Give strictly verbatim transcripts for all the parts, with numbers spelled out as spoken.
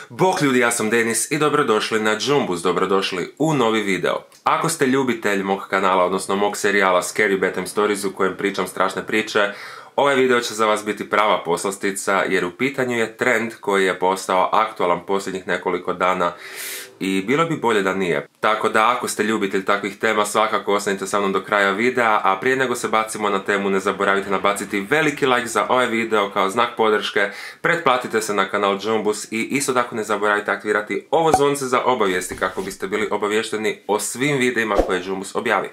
Bok ljudi, ja sam Denis i dobrodošli na Jumbus, dobrodošli u novi video. Ako ste ljubitelj mog kanala, odnosno mog serijala Scary Bedtime Stories u kojem pričam strašne priče, ovaj video će za vas biti prava poslastica jer u pitanju je trend koji je postao aktualan posljednjih nekoliko dana i bilo bi bolje da nije. Tako da ako ste ljubitelj takvih tema, svakako ostanite sa mnom do kraja videa, a prije nego se bacimo na temu ne zaboravite nabaciti veliki like za ovaj video kao znak podrške, pretplatite se na kanal Jumbus i isto tako ne zaboravite aktivirati ovo zvonce za obavijesti kako biste bili obavješteni o svim videima koje Jumbus objavi.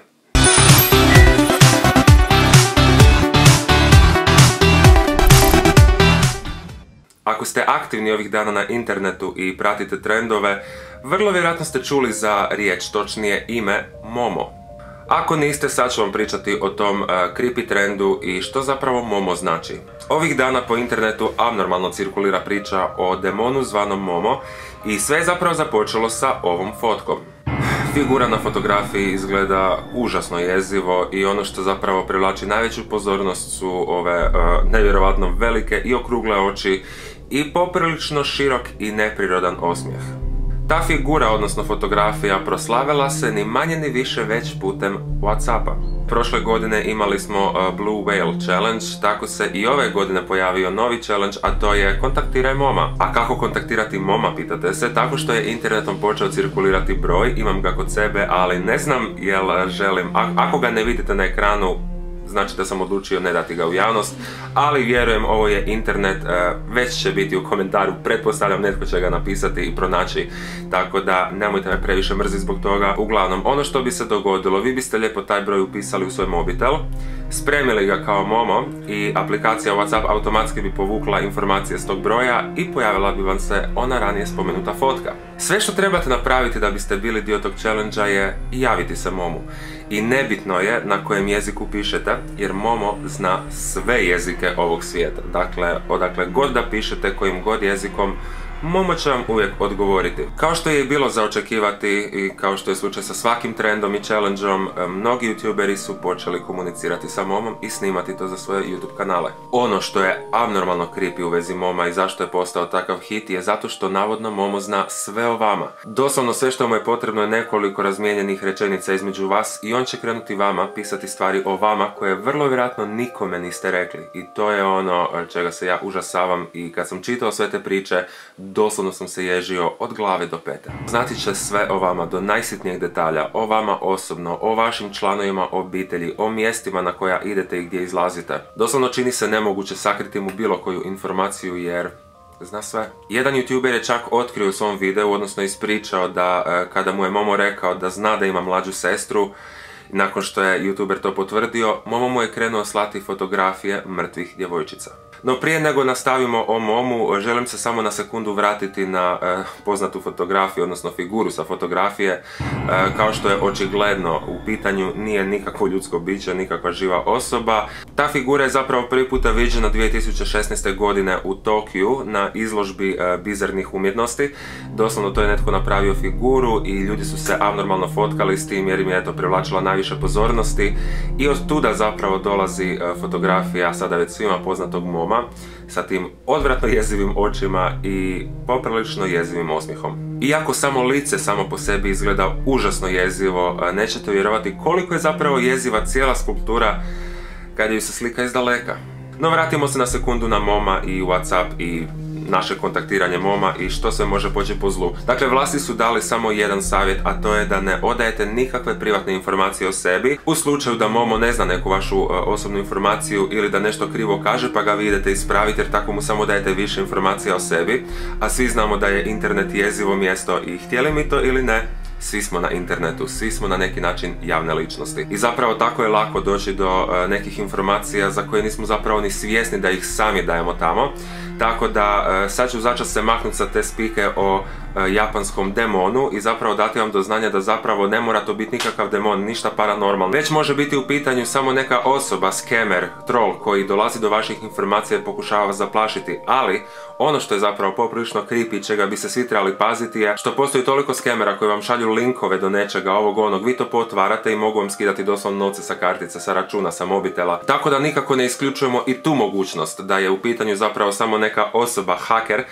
Ako ste aktivni ovih dana na internetu i pratite trendove, vrlo vjerojatno ste čuli za riječ, točnije ime Momo. Ako niste, sad ću vam pričati o tom uh, creepy trendu i što zapravo Momo znači. Ovih dana po internetu abnormalno cirkulira priča o demonu zvanom Momo i sve je zapravo započelo sa ovom fotkom. Figura na fotografiji izgleda užasno jezivo i ono što zapravo privlači najveću pozornost su ove uh, nevjerovatno velike i okrugle oči i poprilično širok i neprirodan osmijeh. Ta figura, odnosno fotografija, proslavila se ni manje ni više već putem Whatsappa. Prošle godine imali smo uh, Blue Whale Challenge, tako se i ove godine pojavio novi challenge, a to je kontaktiraj Moma. A kako kontaktirati Moma, pitate se? Tako što je internetom počeo cirkulirati broj, imam ga kod sebe, ali ne znam jel želim, a ako ga ne vidite na ekranu, znači da sam odlučio ne dati ga u javnost, ali vjerujem ovo je internet, već će biti u komentaru, pretpostavljam netko će ga napisati i pronaći, tako da nemojte me previše mrziti zbog toga. Uglavnom, ono što bi se dogodilo, vi biste lijepo taj broj upisali u svoj mobitel, spremili ga kao Momo i aplikacija Whatsapp automatski bi povukla informacije s tog broja i pojavila bi vam se ona ranije spomenuta fotka. Sve što trebate napraviti da biste bili dio tog challenge-a je javiti se Momu. I nebitno je na kojem jeziku pišete, jer Momo zna sve jezike ovog svijeta. Dakle, odakle god da pišete, kojim god jezikom, Momo će vam uvijek odgovoriti. Kao što je i bilo za očekivati i kao što je slučaj sa svakim trendom i challengeom, mnogi youtuberi su počeli komunicirati sa Momom i snimati to za svoje YouTube kanale. Ono što je abnormalno creepy u vezi Moma i zašto je postao takav hit je zato što navodno Momo zna sve o vama. Doslovno sve što mu je potrebno je nekoliko razmijenjenih rečenica između vas i on će krenuti vama pisati stvari o vama koje vrlo vjerojatno nikome niste rekli. I to je ono čega se ja užasavam i kad sam čitao sve te priče, doslovno sam se ježio od glave do pete. Znati će sve o vama do najsitnijeg detalja, o vama osobno, o vašim članovima obitelji, o mjestima na koja idete i gdje izlazite. Doslovno čini se nemoguće sakriti mu bilo koju informaciju jer zna sve. Jedan youtuber je čak otkrio u svom videu, odnosno ispričao da kada mu je Momo rekao da zna da ima mlađu sestru, nakon što je youtuber to potvrdio, Momo mu je krenuo slati fotografije mrtvih djevojčica. No prije nego nastavimo o Momu, želim se samo na sekundu vratiti na e, poznatu fotografiju, odnosno figuru sa fotografije. E, kao što je očigledno u pitanju nije nikakvo ljudsko biće, nikakva živa osoba. Ta figura je zapravo prvi puta viđena dvije tisuće šesnaeste. godine u Tokiju na izložbi e, bizarnih umjetnosti. Doslovno to je netko napravio figuru i ljudi su se abnormalno fotkali s tim jer im je eto privlačila najviše pozornosti. I od tuda zapravo dolazi e, fotografija sada već svima poznatog Moma sa tim odvratno jezivim očima i poprilično jezivim osmijehom. Iako samo lice samo po sebi izgleda užasno jezivo, nećete vjerovati koliko je zapravo jeziva cijela skulptura kad ju se slika iz daleka. No vratimo se na sekundu na Moma i Whatsapp i naše kontaktiranje Moma i što se može poći po zlu. Dakle, vlasti su dali samo jedan savjet, a to je da ne odajete nikakve privatne informacije o sebi. U slučaju da Momo ne zna neku vašu uh, osobnu informaciju ili da nešto krivo kaže pa ga vi idete ispraviti jer tako mu samo dajete više informacija o sebi. A svi znamo da je internet jezivo mjesto i htjeli mi to ili ne, svi smo na internetu, svi smo na neki način javne ličnosti. I zapravo tako je lako doći do uh, nekih informacija za koje nismo zapravo ni svjesni da ih sami dajemo tamo. Tako da uh, sad ću začas se maknuti sa te spike o uh, japanskom demonu i zapravo dati vam do znanja da zapravo ne mora to biti nikakav demon, ništa paranormalno. Već može biti u pitanju samo neka osoba, skemer, troll koji dolazi do vaših informacija i pokušava vas zaplašiti, ali ono što je zapravo poprilično creepy, čega bi se svi trebali paziti je što postoji toliko skemera koji vam šalju linkove do nečega, ovog onog, vi to potvarate i mogu vam skidati doslovno novce sa kartice, sa računa, sa mobitela. Tako da nikako ne isključujemo i tu mogućnost da je u pitanju zapravo samo neka osoba, haker,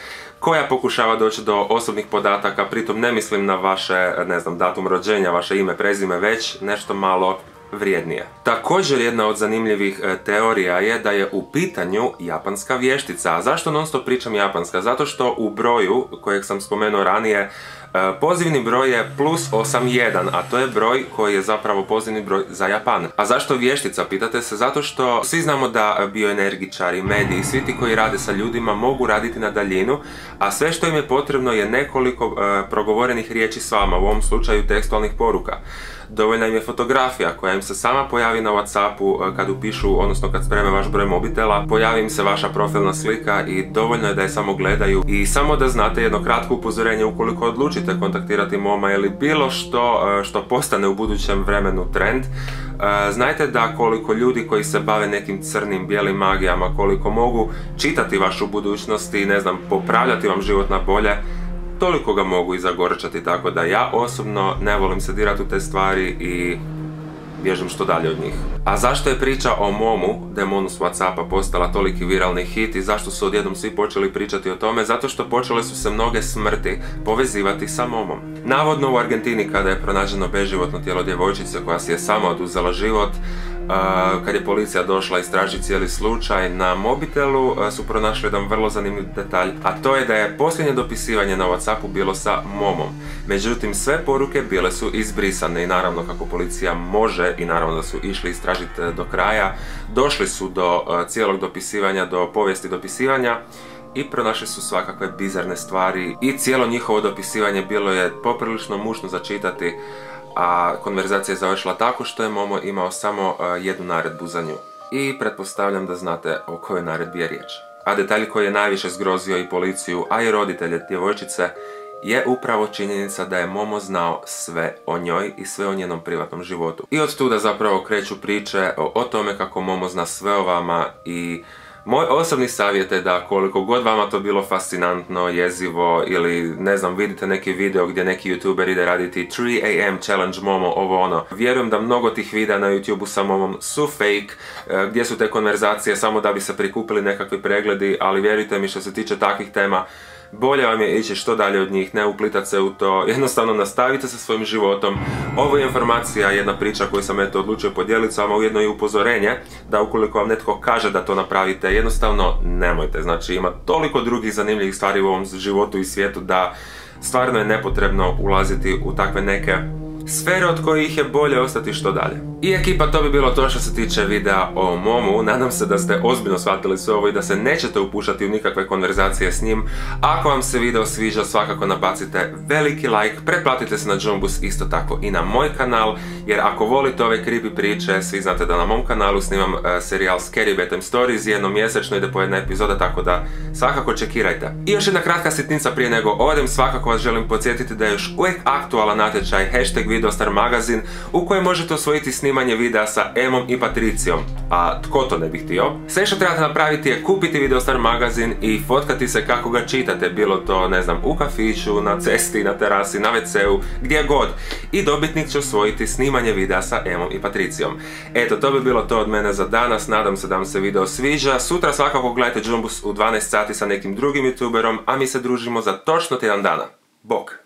koja pokušava doći do osobnih podataka, pritom ne mislim na vaše, ne znam, datum rođenja, vaše ime, prezime, već nešto malo vrijednije. Također jedna od zanimljivih e, teorija je da je u pitanju japanska vještica. A zašto non stop pričam japanska? Zato što u broju kojeg sam spomenuo ranije, e, pozivni broj je plus osam jedan, a to je broj koji je zapravo pozivni broj za Japan. A zašto vještica, pitate se? Zato što svi znamo da bioenergičari, mediji, svi ti koji rade sa ljudima mogu raditi na daljinu, a sve što im je potrebno je nekoliko e, progovorenih riječi s vama, u ovom slučaju tekstualnih poruka. Dovoljna im je fotografija koja im se sama pojavi na WhatsAppu kad upišu, odnosno kad spreme vaš broj mobitela, pojavi im se vaša profilna slika i dovoljno je da je samo gledaju. I samo da znate jedno kratko upozorenje, ukoliko odlučite kontaktirati moma ili bilo što što postane u budućem vremenu trend, znajte da koliko ljudi koji se bave nekim crnim, bijelim magijama, koliko mogu čitati vašu budućnost i, ne znam, popravljati vam život na bolje, toliko ga mogu i zagorčati, tako da ja osobno ne volim se dirati u te stvari i bježim što dalje od njih. A zašto je priča o momu, demonu s WhatsAppa, postala toliki viralni hit i zašto su odjednom svi počeli pričati o tome? Zato što počele su se mnoge smrti povezivati sa momom. Navodno u Argentini, kada je pronađeno beživotno tijelo djevojčice koja si je sama oduzela život, Uh, kad je policija došla istražiti cijeli slučaj, na mobitelu uh, su pronašli jedan vrlo zanimljiv detalj, a to je da je posljednje dopisivanje na WhatsAppu bilo sa momom. Međutim, sve poruke bile su izbrisane i naravno kako policija može i naravno da su išli istražiti do kraja, došli su do uh, cijelog dopisivanja, do povijesti dopisivanja i pronašli su svakakve bizarne stvari i cijelo njihovo dopisivanje bilo je poprilično mučno za čitati, a konverzacija je završila tako što je momo imao samo uh, jednu naredbu za nju. I pretpostavljam da znate o kojoj naredbi je riječ. A detalj koji je najviše zgrozio i policiju, a i roditelje djevojčice, je upravo činjenica da je momo znao sve o njoj i sve o njenom privatnom životu. I od tuda zapravo kreću priče o, o tome kako momo zna sve o vama i moj osobni savjet je da koliko god vama to bilo fascinantno, jezivo ili ne znam, vidite neki video gdje neki youtuber ide raditi tri a m challenge momo, ovo ono, vjerujem da mnogo tih videa na YouTubeu sa momom su fake, gdje su te konverzacije samo da bi se prikupili nekakvi pregledi, ali vjerujte mi, što se tiče takvih tema, bolje vam je ići što dalje od njih, ne uplitati se u to, jednostavno nastavite sa svojim životom. Ovo je informacija, jedna priča koju sam eto odlučio podijeliti s vama, ujedno i upozorenje da ukoliko vam netko kaže da to napravite, jednostavno nemojte. Znači, ima toliko drugih zanimljivih stvari u ovom životu i svijetu da stvarno je nepotrebno ulaziti u takve neke sfere od kojih je bolje ostati što dalje. I ekipa, to bi bilo to što se tiče videa o momu. Nadam se da ste ozbiljno shvatili sve ovo i da se nećete upuštati u nikakve konverzacije s njim. Ako vam se video sviđa, svakako nabacite veliki like, pretplatite se na Jumbus, isto tako i na moj kanal, jer ako volite ove creepy priče, svi znate da na mom kanalu snimam uh, serijal Scary Bedtime Stories, jednom mjesečno ide po jedna epizoda, tako da svakako čekirajte. I još jedna kratka sitnica prije nego odem, svakako vas želim podsjetiti da je još uvijek aktualan natječaj hashtag Videostar magazin u kojem možete osvojiti snimanje videa sa Emom i Patricijom. A tko to ne bi htio? Sve što trebate napraviti je kupiti Videostar magazin i fotkati se kako ga čitate, bilo to, ne znam, u kafiću, na cesti, na terasi, na ve ce u, gdje god. I dobitnik će osvojiti snimanje videa sa Emom i Patricijom. Eto, to bi bilo to od mene za danas, nadam se da vam se video sviđa. Sutra svakako gledajte Jumbus u dvanaest sati sa nekim drugim youtuberom, a mi se družimo za točno tjedan dana. Bok!